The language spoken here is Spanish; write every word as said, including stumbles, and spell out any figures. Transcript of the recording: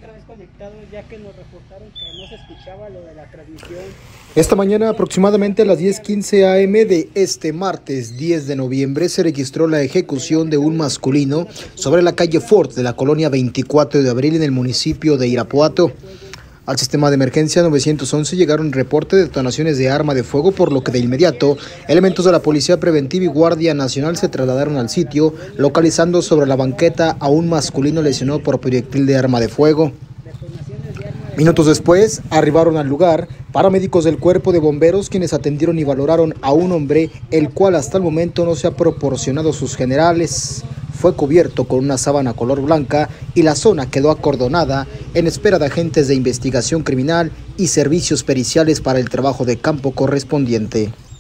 otra vez conectados, ya que nos reportaron que no se escuchaba lo de la transmisión. Esta mañana, aproximadamente a las diez quince a eme de este martes diez de noviembre, se registró la ejecución de un masculino sobre la calle Ford de la colonia veinticuatro de abril en el municipio de Irapuato. Al sistema de emergencia nueve once llegaron reportes de detonaciones de arma de fuego, por lo que de inmediato elementos de la Policía Preventiva y Guardia Nacional se trasladaron al sitio, localizando sobre la banqueta a un masculino lesionado por proyectil de arma de fuego. Minutos después, arribaron al lugar paramédicos del Cuerpo de Bomberos, quienes atendieron y valoraron a un hombre, el cual hasta el momento no se ha proporcionado sus generales. Fue cubierto con una sábana color blanca y la zona quedó acordonada en espera de agentes de investigación criminal y servicios periciales para el trabajo de campo correspondiente.